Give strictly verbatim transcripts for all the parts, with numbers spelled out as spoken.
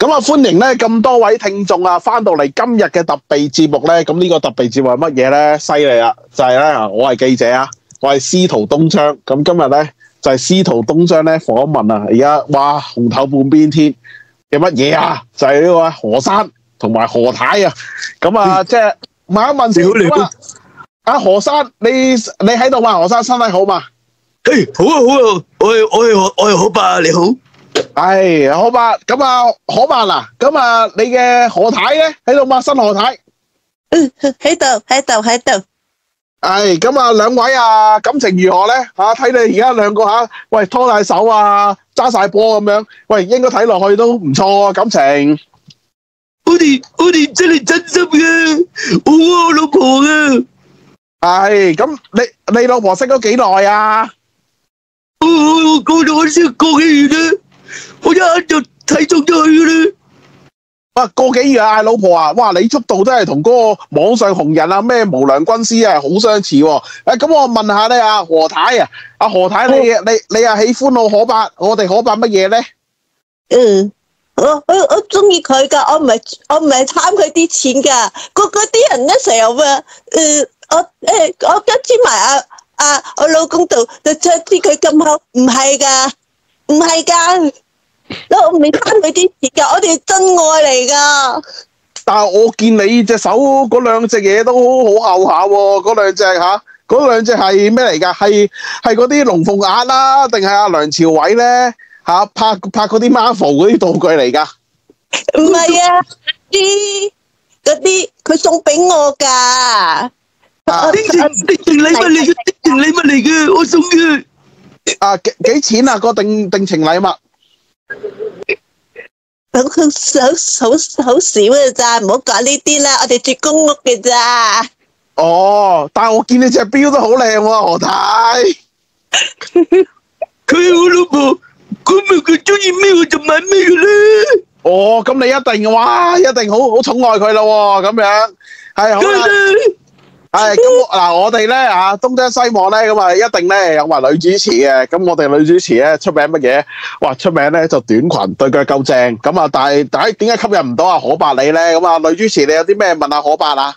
咁啊，歡迎咧咁多位聽眾啊，翻到嚟今日嘅特備節目咧。咁呢個特備節目係乜嘢咧？犀利啦，就係咧，我係記者啊，我係司徒東昌。咁今日咧就係司徒東昌咧訪問啊。而家哇，紅透半邊天嘅乜嘢啊？就係呢個何生同埋何太啊。咁啊，即係問一問先。你好，阿何生，你你喺度嘛？何生身體好嘛？ 誒，好啊好啊，我係我係何我係何伯，你好。 係何伯，咁啊何伯嗱，咁啊你嘅何太咧喺度嘛？新何太， 嗯，喺度喺度喺度。 係咁啊，兩位啊感情如何咧？吓，睇你而家兩個吓，喂拖晒手啊，揸晒波咁樣，喂應該睇落去都唔錯啊感情。 我哋我哋真係真心嘅，我愛我老婆啊。 係咁，你你老婆識咗幾耐啊？ 我我我過咗先個幾月啦，我一眼就睇中咗佢啦。 哇，個幾月啊，老婆啊，哇，你速度真係同嗰個網上紅人啊，咩無良軍師啊，好相似喎。誒，咁我問下咧，阿何太啊，阿何太，你你你啊喜歡我可伯，我哋可伯乜嘢咧？ 嗯，我我我中意佢噶，我唔係我唔係貪佢啲錢噶。嗰嗰啲人咧成日話，誒我誒我跟住埋阿阿我老公度，就知佢咁好，唔係噶，唔係噶。我唔係貪佢啲錢噶，我哋真愛嚟噶。 但係我見你隻手嗰兩隻嘢都好厚下喎，嗰兩隻吓，嗰兩隻係咩嚟噶？係係嗰啲龍鳳鈪啦，定係阿梁朝偉咧吓拍拍嗰啲 Marvel 嗰啲道具嚟噶？ 唔係啊，啲嗰啲佢送俾我噶。 定情定情禮物嚟嘅，定情禮物嚟嘅，我送嘅。 啊幾幾錢啊？個定定情禮物？ 好好好好少嘅咋，唔好講呢啲啦，我哋住公屋嘅咋。 哦，但係我見你隻錶都好靚喎，何太。 佢係我老婆，佢咪佢中意咩我就買咩嘅啦。 哦，咁你一定哇，一定好好寵愛佢咯，咁樣係好啦。係咁嗱，我哋咧啊，東張西望咧，咁啊一定咧有埋女主持嘅。咁我哋女主持咧出名乜嘢？哇，出名咧就短裙對腳夠正。咁啊，但係但係點解吸引唔到阿可伯你咧？咁啊，女主持你有啲咩問阿可伯啊？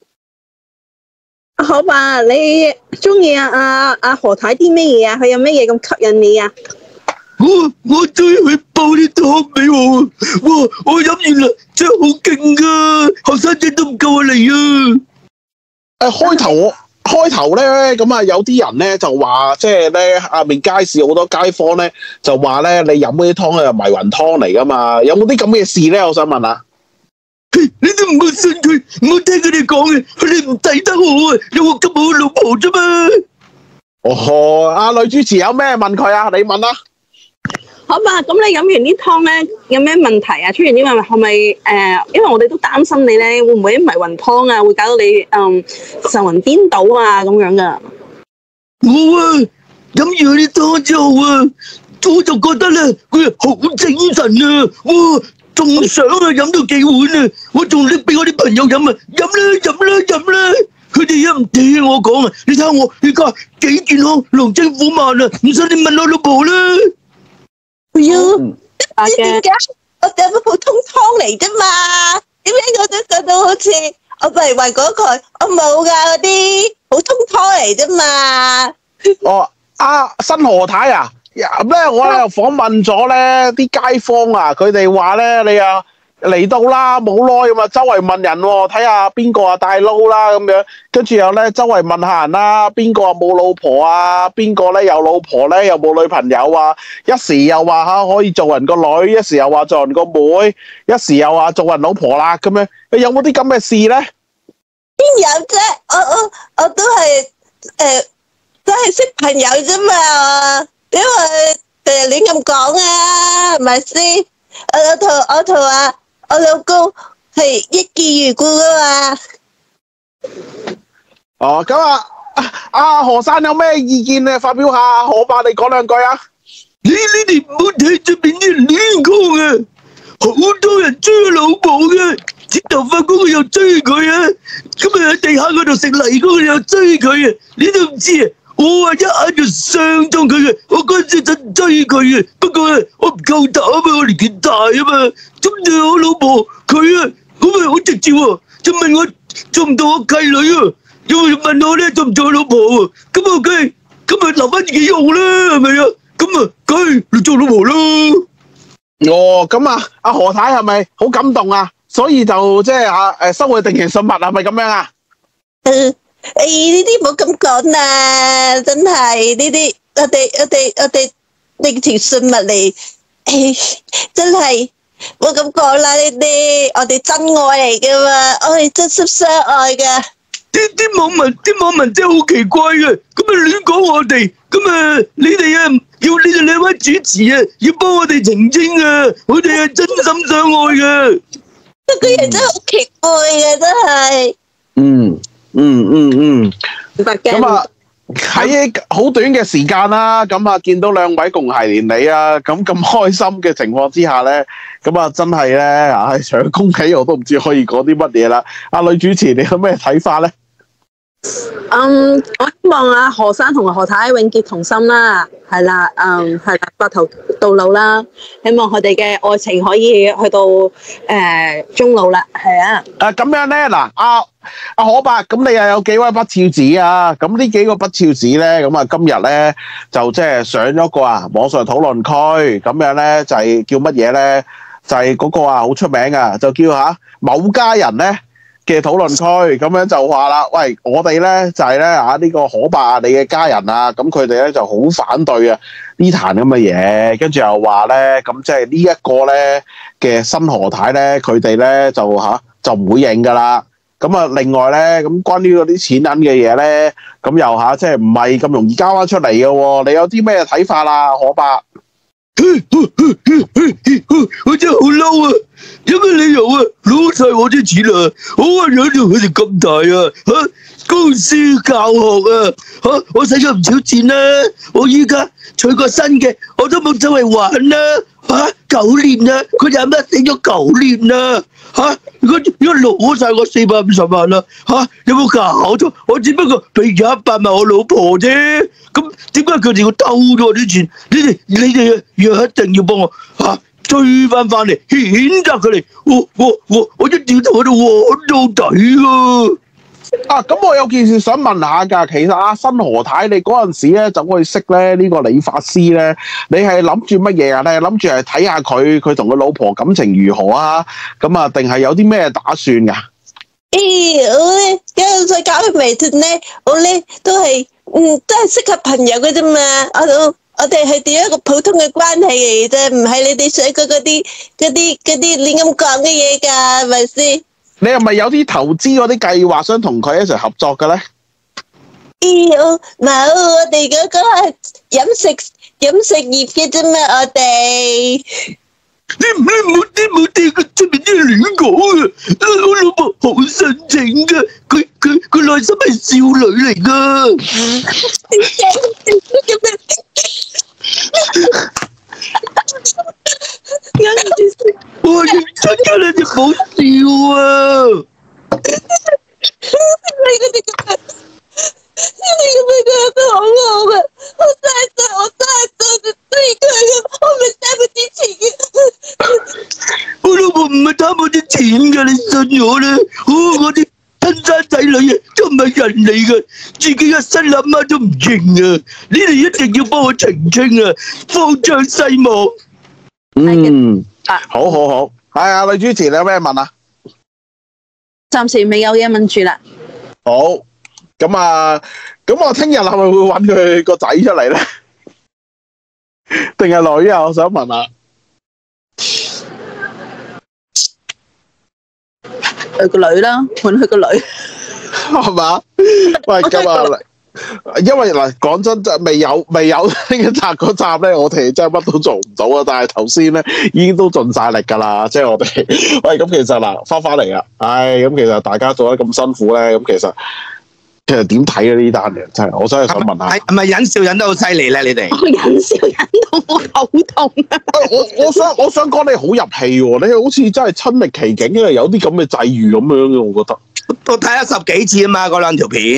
可伯，你中意阿阿阿何太啲咩嘢啊？佢有咩嘢咁吸引你啊？ 我我中意佢煲啲湯俾我，哇！我飲完啦，真係好勁噶，後生仔都唔夠我嚟啊！ 誒，開頭開頭咧，咁啊有啲人咧就話，即係咧下面街市好多街坊咧就話咧，你飲嗰啲湯係迷魂湯嚟噶嘛？有冇啲咁嘅事咧？我想問下。 你都唔好信佢，唔好聽佢哋講嘅，佢哋唔抵得我啊！有我咁好老婆啫嘛。 哦，阿女主持有咩問佢啊？你問啦。 好嘛，咁你飲完啲湯咧，有咩問題啊？出現啲咩？係咪誒？因為我哋都擔心你咧，會唔會啲迷魂湯啊，會搞到你嗯神魂顛倒啊咁樣噶？ 我啊，飲完啲湯之後啊，我就覺得咧，佢好精神啊！哇，仲想啊飲到幾碗啊！我仲拎俾我啲朋友飲啊，飲啦飲啦飲啦！佢哋一唔聽我講啊，你睇下我而家幾健康，龍精虎猛啊！唔信你問我老婆啦。 喲，點解我飲咗普通湯嚟啫嘛？點解我都覺得好似我唔係為嗰佢，我冇噶嗰啲普通湯嚟啫嘛。 哦，阿新何太啊，咁咧我咧又訪問咗咧啲街坊啊，佢哋話咧你啊嚟到啦冇耐咁啊，周圍問人喎，睇下邊個啊大撈啦咁樣，跟住又咧周圍問下人啦，邊個啊冇老婆啊，邊個咧有老婆咧又冇女朋友啊，一時又話吓可以做人個女，一時又話做人個妹，一時又話做人老婆啦咁樣，你有冇啲咁嘅事咧？ 邊有啫？我我我都係誒，都係識朋友啫嘛，因為誒亂咁講啊，係咪先？我我同我同阿我老公係一見如故噶嘛。 哦，咁啊，阿何生有咩意見咧？發表下，可伯你講兩句啊！ 你你哋唔好睇出邊啲人亂講啊！好多人追老婆嘅，剪頭髮嗰個又追佢啊，咁啊喺地下嗰度食泥嗰個又追佢啊！你都唔知啊！ 我啊一眼就相中佢嘅，我嗰陣時就追佢嘅，不過啊我唔夠膽啊，我年紀大啊嘛，咁就我老婆佢啊，咁啊好直接喎，就問我做唔做我契女啊，又問我咧做唔做我老婆喎，咁啊梗係，咁啊留翻自己用啦，係咪啊？咁啊梗係你做老婆咯。 哦，咁啊，阿何太係咪好感動啊？所以就即係啊誒收佢定情信物係咪咁樣啊？ 誒呢啲唔好咁講啦，真係呢啲我哋我哋我哋定情信物嚟，誒真係唔好咁講啦，呢啲我哋真愛嚟噶嘛，我哋真心相愛噶。 啲啲網民啲網民真係好奇怪嘅，咁啊亂講我哋，咁啊你哋啊要你哋兩位主持啊要幫我哋澄清啊，我哋係真心相愛嘅。 呢個人真係好奇怪嘅，真係。 嗯嗯嗯嗯， 明白嘅。 咁啊喺好短嘅時間啦，咁啊見到兩位共諧連理啊，咁咁開心嘅情況之下咧，咁啊真係咧，唉，除咗恭喜我都唔知可以講啲乜嘢啦。阿女主持，你有咩睇法咧？ 嗯，我希望阿何生同何太永結同心啦，係啦，嗯，係啦，白頭到老啦，希望佢哋嘅愛情可以去到誒、呃、終老啦，係啊。 誒咁樣咧，嗱，阿阿可伯，咁你又有幾位不肖子啊？咁呢幾個不肖子咧，咁啊今日咧就即係上咗個啊網上討論區，咁樣咧就係叫乜嘢咧？就係嗰個啊好出名啊，就叫嚇某家人咧嘅討論區，咁樣就話啦，喂，我哋咧就係咧啊呢個可伯啊，你嘅家人啊，咁佢哋咧就好反對啊呢壇咁嘅嘢，跟住又話咧，咁即係呢一個咧嘅新何太咧，佢哋咧就嚇就唔會認噶啦。咁啊，另外咧，咁關於嗰啲錢銀嘅嘢咧，咁又嚇即係唔係咁容易交翻出嚟嘅喎？你有啲咩睇法啊，可伯？ 我真係好嬲啊！有咩理由啊？攞晒我啲錢啊！我啊養到佢哋咁大啊！嚇，公司教學啊！嚇，我使咗唔少錢啦！我依家娶個新嘅，我都冇周圍玩啦！嚇，九年啦，佢哋阿媽死咗九年啦！嚇，如果如果攞晒我四百五十萬啦！嚇，有冇搞錯？我只不過俾咗一百萬我老婆啫！咁點解佢哋要偷咗我啲錢？你哋你哋要一定要幫我嚇追翻翻嚟，譴責佢哋！我我我我一定要同佢哋玩到底啊！ 啊，咁我有件事想問下㗎，其實阿新何太你嗰陣時咧走去識咧呢個理髮師咧，你係諗住乜嘢啊？你係諗住係睇下佢佢同佢老婆感情如何啊？咁啊，定係有啲咩打算㗎？ 誒，我咧一再搞佢微信咧，我咧都係嗯都係適合朋友嘅啫嘛，我都。我哋係點一個普通嘅關係嚟啫，唔係你哋想講嗰啲嗰啲嗰啲亂咁講嘅嘢㗎，係咪先？ 你係咪有啲投資嗰啲計劃想同佢一齊合作嘅咧？ 咦，我冇，我哋嗰個係飲食飲食業嘅啫嘛，我哋。 你唔你冇啲冇啲嘅出面啲亂講啊！我老婆好純情㗎，佢佢佢內心係少女嚟㗎。我認真㗎，你哋唔好笑啊！ 你嗰啲咁嘅，你咁嘅佢都好好嘅，我真係真我真係真中意佢嘅，我唔係貪佢啲錢嘅。 我老婆唔係貪我啲錢㗎，你信我啦！我我啲親生仔女啊，都唔係人嚟嘅，自己嘅新阿媽都唔認啊！你哋一定要幫我澄清啊，放張西望。 嗯，好好好，係啊，女主持你有咩問啊？ 暫時未有嘢問住啦。 好，咁啊，咁我聽日係咪會揾佢個仔出嚟咧？定係女啊？我想問下。 佢個女啦，揾佢個女， 係嘛？喂，咁啊，因為嗱，講真，就未有未有呢一集嗰集咧，我哋真係乜都做唔到啊！但係頭先咧已經都盡晒力㗎啦，即係我哋喂咁其實嗱，翻返嚟啊，唉，咁其實大家做得咁辛苦咧，咁其實其實點睇啊呢單嘢？真係我真係想問下， 係咪忍笑忍得好犀利咧？你哋我忍笑忍到我好痛啊！ 我我想我想講你好入戲喎，你好似真係親歷其境，因為有啲咁嘅際遇咁樣嘅，我覺得。 我睇咗十幾次啊嘛，嗰兩條片。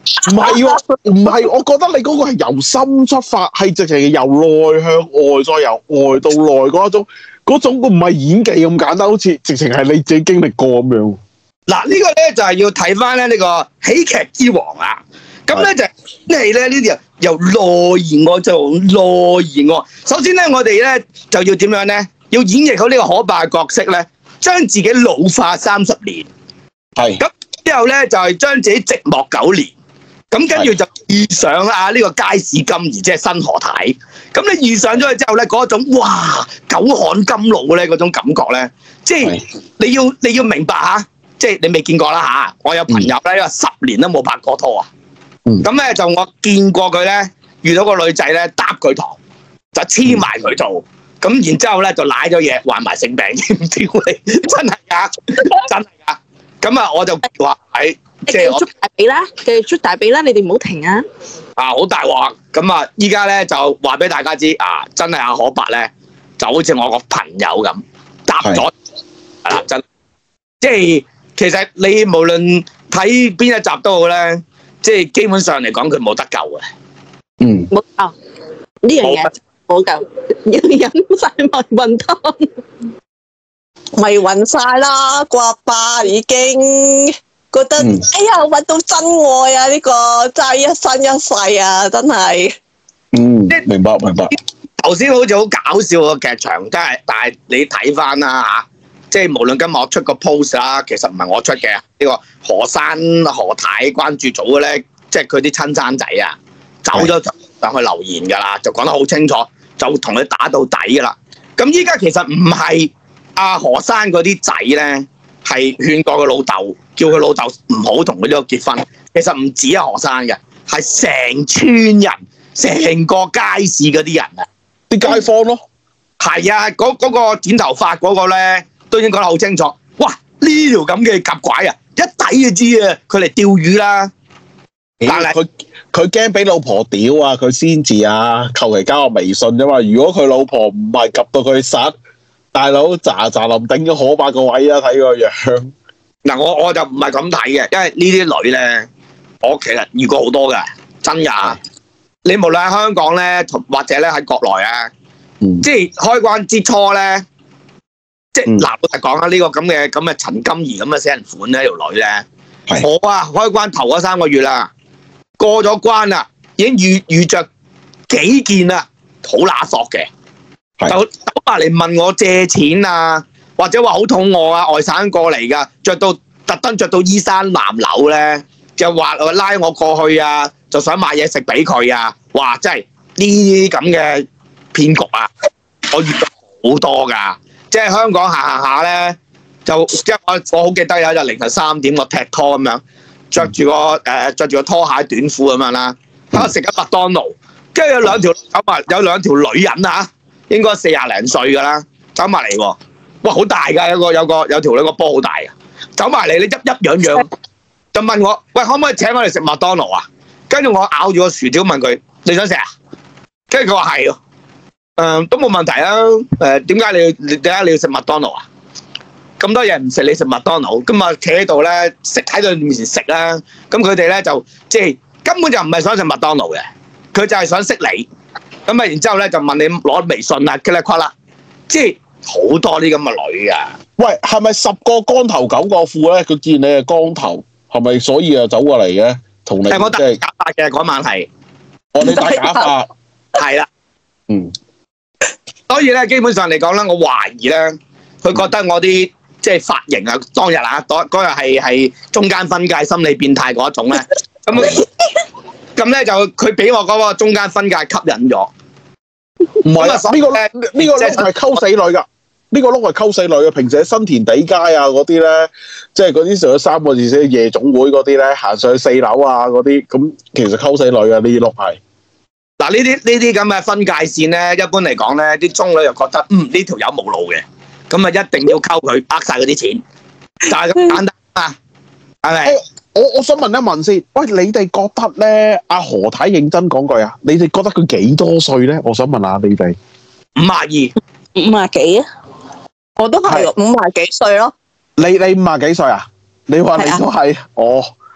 唔係喎，唔係，我覺得你嗰個係由心出發，係直情係由內向外，再由外到內嗰一種，嗰種唔係演技咁簡單，好似直情係你自己經歷過咁樣。 嗱，呢個咧就係要睇翻咧呢個喜劇之王啦。咁咧就係咧呢啲由內而外就內而外。首先咧，我哋咧就要點樣咧？要演繹好呢個可怕嘅角色咧，將自己老化三十年。 係。 咁之後咧就係將自己寂寞九年。咁跟住就遇上啊呢個街市金兒，即係新何太。咁你遇上咗佢之後咧，嗰種哇久旱甘露咧嗰種感覺咧，即係你要你要明白嚇，即係你未見過啦嚇。我有朋友咧，十年都冇拍過拖啊。咁咧就我見過佢咧，遇到個女仔咧搭佢堂，就黐埋佢做。咁然之後咧就賴咗嘢，患埋性病，屌你真係㗎，真係㗎。咁啊我就話喺。 即係捉大髀啦，繼續捉大髀啦，你哋唔好停啊！ 啊，好大鑊！咁啊，依家咧就話俾大家知啊，真係阿可伯咧，就好似我個朋友咁答咗，係啦，真。即係其實你無論睇邊一集都好咧，即係基本上嚟講，佢冇得救嘅。 嗯， 冇救呢樣嘢，冇救，要飲晒迷魂湯， 迷暈晒啦，個阿爸已經。覺得、嗯、哎呀，搵到真愛啊！呢、這個真係一生一世啊，真係。 嗯，明白明白。 頭先好似好搞笑個劇場，真係，但係你睇翻啦吓，即係無論今日我出個 post 啦，其實唔係我出嘅，呢、這個何生何太關注組嘅咧，即係佢啲親生仔啊，走咗上去留言噶啦，就講得好清楚，就同佢打到底噶啦。咁依家其實唔係阿何生嗰啲仔咧。係勸過佢老豆，叫佢老豆唔好同佢呢個結婚。其實唔止係何生嘅，係成村人、成個街市嗰啲人啊， 啲街坊咯。 係啊，嗰、嗰個剪頭髮嗰個咧，都已經講得好清楚。哇！呢條咁嘅夾拐啊，一睇就知啊，佢嚟釣魚啦。但係佢佢驚俾老婆屌啊，佢先至啊，求其加個微信啫嘛。如果佢老婆唔係及到佢實。大佬咋咋林頂咗可八個位啊！睇個樣嗱，我我就唔係咁睇嘅，因為呢啲女咧，我其實遇過好多嘅，真噶。你無論喺香港咧，同或者咧喺國內啊，嗯、即係開關之初咧，即係嗱、嗯，老實講啊，呢、這個咁嘅咁嘅陳金怡咁嘅死人款呢條女咧，我啊開關頭嗰三個月啦，過咗關啦，已經遇遇着幾件啦，好乸索嘅。就走埋嚟問我借錢啊，或者話好肚餓啊，外省過嚟噶，着到特登着到衣衫襤褸咧，就話拉我過去啊，就想買嘢食俾佢啊，哇！真係呢啲咁嘅騙局啊，我遇到好多噶，即係香港行行下咧，就即係我我好記得有一日凌晨三點我踢拖咁樣，着住個誒着住個拖鞋短褲咁樣啦，喺度食緊麥當勞，跟住有兩條走埋有兩條女人啊。應該四廿零歲噶啦，走埋嚟喎，哇好大噶，有個有個有條女個波好大啊，走埋嚟你噏噏樣樣，就問我喂可唔可以請我哋食麥當勞啊？跟住我咬住個薯條問佢你想食啊？跟住佢話係，誒、呃、都冇問題啊，誒點解你你點解你要食麥當勞啊？咁多人唔食你食麥當勞，咁啊企喺度咧食喺佢面前食啦，咁佢哋咧就即係根本就唔係想食麥當勞嘅，佢就係想識你。咁啊，然之後咧就問你攞微信啊，嘰哩呱啦，即係好多啲咁嘅女啊！ 喂，係咪十個光頭九個富咧？佢見你係光頭，係咪所以啊走過嚟嘅？同你係我戴假髮嘅嗰晚係， 哦，你戴假髮， 係啦， 嗯， 所以咧基本上嚟講咧，我懷疑咧，佢覺得我啲即係髮型啊，當日啊，嗰嗰日係係中間分界心理變態嗰一種咧，咁。咁咧就佢俾我嗰個中間分界吸引咗， 唔係啊？呢個呢呢個碌係溝死女噶，呢個碌係溝死女嘅。平時喺新田地街啊嗰啲咧，即係嗰啲上咗三個字寫夜總會嗰啲咧，行上去四樓啊嗰啲，咁其實溝死女啊呢啲碌係。 嗱呢啲呢啲咁嘅分界線咧，一般嚟講咧，啲中女又覺得嗯呢條友冇路嘅，咁啊一定要溝佢，呃晒嗰啲錢，就係咁簡單啊，係咪？ 我我想問一問先，喂，你哋覺得咧，阿何太認真講句啊，你哋覺得佢幾多歲咧？我想問下你哋， 五廿二， 五廿幾啊？我都係五廿幾歲咯。 你你五廿幾歲啊？你話你都係，哦，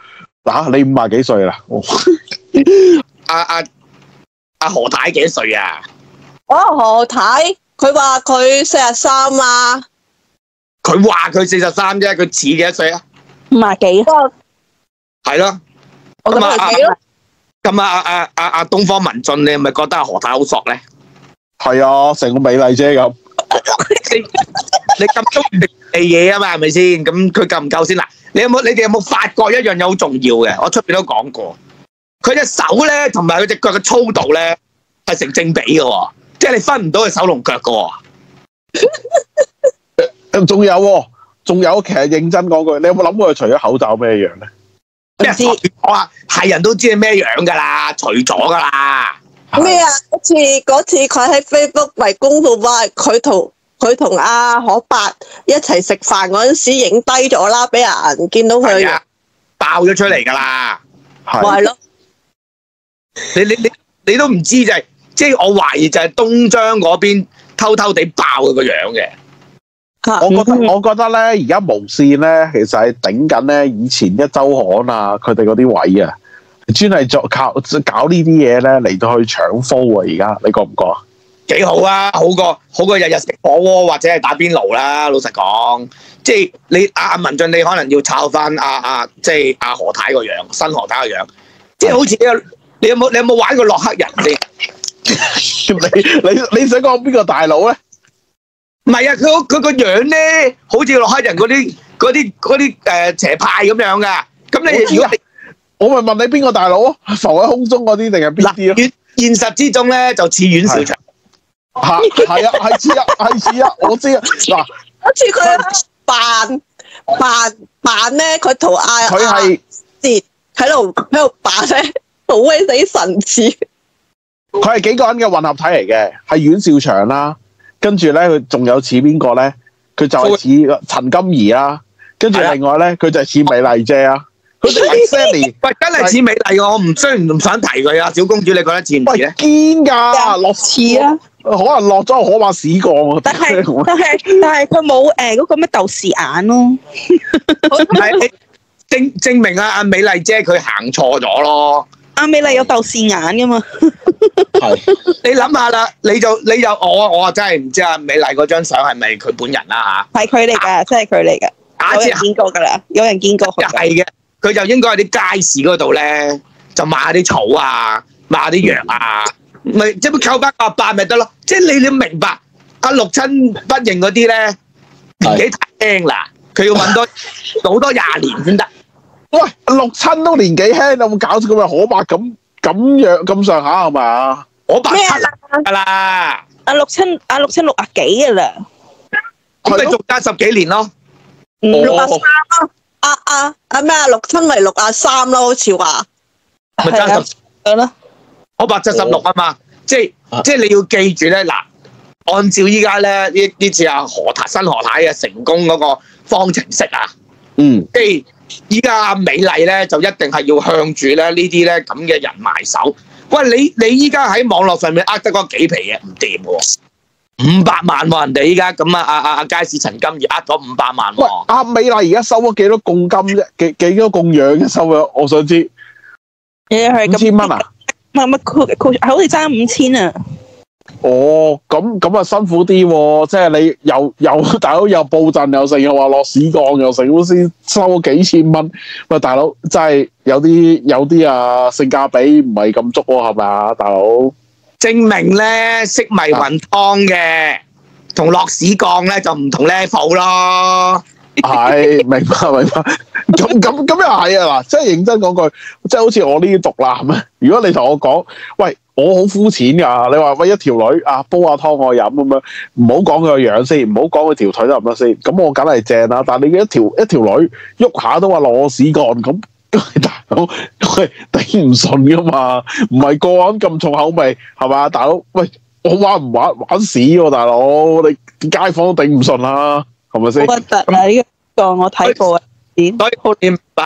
嗱，你五廿幾歲啦？ 阿阿阿何太幾歲啊？ 哦，何太，佢話佢四十三啊。 佢話佢四十三啫，佢似幾多歲啊？ 五廿幾啊？ 係咯。 我咁咪幾咯？ 咁啊啊啊啊東方文進，你係咪覺得阿何太好索咧？ 係啊，成個美麗姐咁。 你你咁中意食嘢啊嘛，係咪先？咁佢夠唔夠先嗱？你有冇？你哋有冇發覺一樣嘢好重要嘅？我出邊都講過，佢隻手咧同埋佢隻腳嘅粗度咧係成正比嘅喎，即係你分唔到佢手同腳嘅喎。 仲有喎，仲有，其實認真講句，你有冇諗過佢除咗口罩咩樣咧？ 咩除咗啊？係人都知係咩樣㗎啦，除咗㗎啦。 咩啊？嗰次嗰次佢喺 Facebook 圍公度話佢同佢同阿可伯一齊食飯嗰陣時影低咗啦，俾人見到佢爆咗出嚟㗎啦。 係咯， 你你你你都唔知就係、是，即係我懷疑就係東張嗰邊偷偷地爆佢個樣嘅。 我覺得我覺得咧，而家無線咧，其實係頂緊咧以前一週刊啊，佢哋嗰啲位啊，專係作靠搞呢啲嘢咧嚟到去搶 flow 啊！而家你覺唔覺啊？ 幾好啊，好過好過日日食火鍋或者係打邊爐啦。老實講，即係你阿阿文進，你可能要抄翻阿阿即係阿何太個樣，新何太個樣，即係好似你有冇你有冇玩過洛克人先？ 你你你想講邊個大佬咧？ 唔係啊，佢佢個樣咧，好似洛克人嗰啲嗰啲嗰啲誒邪派咁樣噶。咁你如果我咪問你邊個大佬啊？浮喺空中嗰啲定係邊啲啊？ 現現實之中咧就似阮兆祥。 嚇係啊，係似啊，係似啊，我知啊。嗱， 好似佢扮扮扮咧，佢同阿佢係節喺度喺度扮咧，好鬼死神似。 佢係幾個人嘅混合體嚟嘅，係阮兆祥啦。跟住咧，佢仲有似邊個咧？佢就係似陳金怡啦。跟住另外咧，佢就係似美麗姐啊。佢哋 exactly 喂，真係似美麗嘅，我唔雖然唔想提佢啊，小公主，你覺得似唔似咧？ 堅㗎，落似啊！ 可能落咗可把屎降啊！ 但係但係但係佢冇誒嗰個咩豆豉眼咯。 唔係證證明啊，阿美麗姐佢行錯咗咯。 阿美麗有豆豉眼㗎嘛？ 係你諗下啦，你就你就我我真係唔知阿美麗嗰張相係咪佢本人啦嚇？ 係佢嚟㗎，真係佢嚟㗎。有人見過㗎啦，有人見過佢。 係嘅，佢就應該喺啲街市嗰度咧，就買下啲草啊，買下啲藥啊，咪即係扣翻個阿伯咪得咯。即係你你明白阿六親不認嗰啲咧，年紀太輕啦，佢要揾多好多廿年先得。 喂，六親都年紀輕，有冇搞錯咁啊？可伯咁咁樣咁上下係嘛？ 我八七啦㗎啦， 阿六親阿六親六啊幾㗎啦， 咁咪仲加十幾年咯。 六啊三咯，阿阿阿咩啊？六親咪六啊三咯，好似話。 咪爭十係咯， 我八七十六啊嘛，即係即係你要記住咧嗱，按照依家咧呢呢次阿何太新何太嘅成功嗰個方程式啊， 嗯， 即係依家阿美麗咧就一定係要向住咧呢啲咧咁嘅人埋手。喂，你你依家喺網絡上面呃得嗰幾皮嘢唔掂喎，五百萬喎人哋依家咁啊啊啊啊街市陳金怡呃咗五百萬喎。 喂，阿美麗而家收咗幾多貢金啫？幾幾多供養嘅收咗？我想知。 誒係五千蚊啊？ 唔係唔係佢佢好似爭五千啊！ 哦，咁咁啊辛苦啲喎，即係你又又大佬又佈陣又成，又話落市降又成，好似收咗幾千蚊。喂，大佬真係有啲有啲啊性價比唔係咁足喎，係咪啊，大佬？ 證明咧識迷魂湯嘅同落市降咧就唔同 level 咯。 係明白明白。咁咁咁又係啊嗱，即係認真講句，即係好似我呢啲毒男啊！如果你同我講，喂，我好膚淺㗎，你話喂一條女啊煲下湯我飲咁樣，唔好講佢個樣先，唔好講佢條腿得唔得先，咁我梗係正啦。但係你一條一條女喐下都話攞屎幹咁，大佬喂頂唔順㗎嘛，唔係個人咁重口味係嘛，大佬喂我玩唔玩玩屎喎，大佬你街坊都頂唔順啦，係咪先？ 好核突啊！呢個我睇過啊。 所以你明白